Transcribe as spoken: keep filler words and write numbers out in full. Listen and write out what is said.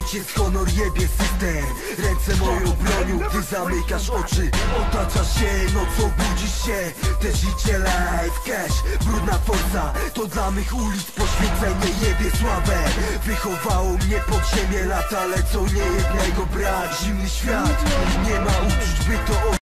ojciec honor jebie system. Ręce moją bronią, gdy zamykasz oczy. Otaczasz się, nocą budzisz się. Te życie life, cash, brudna forsa. To dla mych ulic poświęcenie, jebie sławę. Wychowało mnie podziemie, lata lecą, nie jednego brak. Zimny świat, nie ma uczuć, by to